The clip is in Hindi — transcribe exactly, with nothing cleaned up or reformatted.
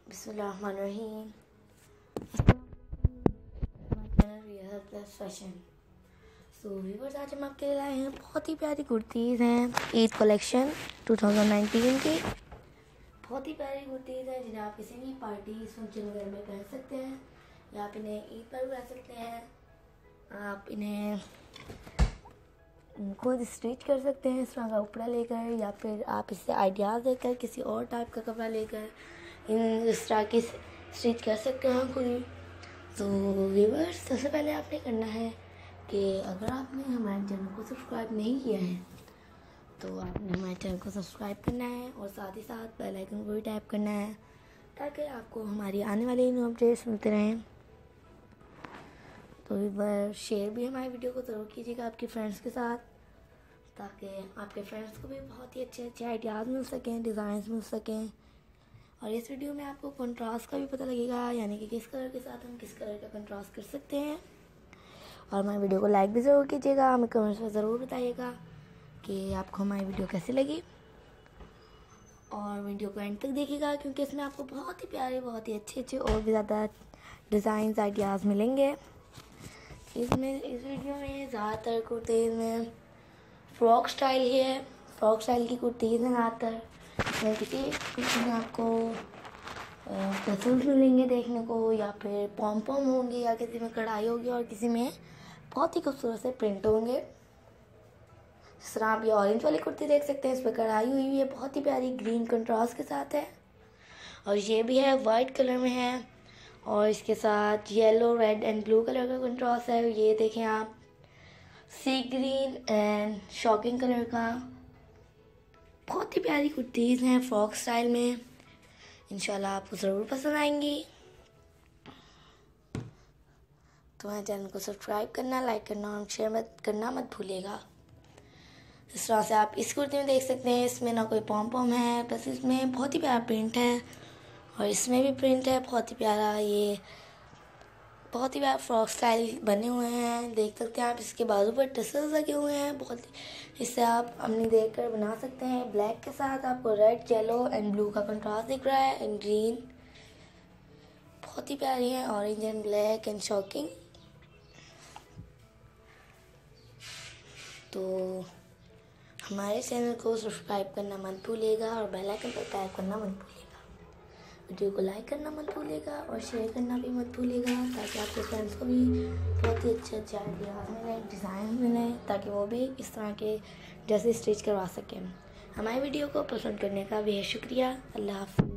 बिस्मिल्लाहिर्रहमानिर्रहीम। Plus fashion. सो व्यूअर्स, आज हम आपके लिए लाए हैं बहुत ही प्यारी कुर्तीज़ हैं Eid collection two thousand nineteen की। बहुत ही प्यारी कुर्तीज़ हैं जिन्हें आप किसी भी पार्टी फंक्शन वगैरह में पहन सकते हैं या आप इन्हें ईद पर पहन सकते हैं। आप इन्हें खुद स्टिच कर सकते हैं इस तरह का कपड़ा लेकर, या फिर आप इससे आइडियाज़ लेकर किसी और टाइप का कपड़ा लेकर इन इस तरह की स्टिच कर सकते हैं खुद ही। तो व्यूअर्स, सबसे पहले आपने करना है कि अगर आपने हमारे चैनल को सब्सक्राइब नहीं किया है तो आपने हमारे चैनल को सब्सक्राइब करना है और साथ ही साथ बेल आइकन को भी टैप करना है ताकि आपको हमारी आने वाली न्यू अपडेट्स मिलते रहें। तो व्यूअर्स, शेयर भी हमारी वीडियो को ज़रूर कीजिएगा आपके फ्रेंड्स के साथ, ताकि आपके फ्रेंड्स को भी बहुत ही अच्छे अच्छे आइडियाज़ मिल सकें, डिज़ाइंस मिल सकें। और इस वीडियो में आपको कंट्रास्ट का भी पता लगेगा, यानी कि किस कलर के साथ हम किस कलर का कंट्रास्ट कर सकते हैं। और हमारी वीडियो को लाइक भी ज़रूर कीजिएगा, हमें कमेंट्स में ज़रूर बताइएगा कि आपको हमारी वीडियो कैसी लगी। और वीडियो को एंड तक देखिएगा क्योंकि इसमें आपको बहुत ही प्यारे, बहुत ही अच्छे अच्छे और भी ज़्यादा डिज़ाइंस आइडियाज़ मिलेंगे। इसमें इस वीडियो में ज़्यादातर कुर्तीज़ में फ्रॉक स्टाइल ही है, फ्रॉक स्टाइल की कुर्तीज़ हैं ज़्यादातर। इसमें किसी कुर्ती में आपको टसल्स मिलेंगे देखने को, या फिर पॉम पॉम होंगे, या किसी में कढ़ाई होगी और किसी में बहुत ही खूबसूरत से प्रिंट होंगे। जिस तरह आप ये ऑरेंज वाली कुर्ती देख सकते हैं, इस पर कढ़ाई हुई हुई है, बहुत ही प्यारी ग्रीन कंट्रास्ट के साथ है। और ये भी है वाइट कलर में है और इसके साथ yellow, red and blue colour का कंट्रास्ट है। ये देखें आप, sea green and shocking colour का। बहुत ही प्यारी कुर्तीज़ हैं फ्रॉक स्टाइल में, इंशाल्लाह आपको ज़रूर पसंद आएंगी। तो हमारे चैनल को सब्सक्राइब करना, लाइक करना और शेयर मत करना मत भूलिएगा। इस तरह से आप इस कुर्ती में देख सकते हैं, इसमें ना कोई पॉम पॉम है, बस इसमें बहुत ही प्यारा प्रिंट है। और इसमें भी प्रिंट है बहुत ही प्यारा, ये बहुत ही प्यारा फ्रॉक स्टाइल बने हुए हैं। देख सकते हैं आप, इसके बाजू पर टसल्स लगे हुए हैं बहुत। इससे आप अपनी देख कर बना सकते हैं। ब्लैक के साथ आपको रेड, येलो एंड ब्लू का कंट्रास्ट दिख रहा है एंड ग्रीन। बहुत ही प्यारी है, orange and black and shocking. तो हमारे चैनल को सब्सक्राइब करना मत भूलिएगा और बेल आइकन पर टैप करना मत भूलिएगा। वीडियो को लाइक करना मत भूलिएगा और शेयर करना भी मत भूलिएगा, ताकि आपके फ्रेंड्स को भी बहुत ही अच्छे अच्छे आइडियाज़ मिलें, डिज़ाइन मिलें, ताकि वो भी इस तरह के ड्रेसेस स्टिच करवा सकें। हमारी वीडियो को पसंद करने का बेहद शुक्रिया। अल्लाह हाफ़िज़।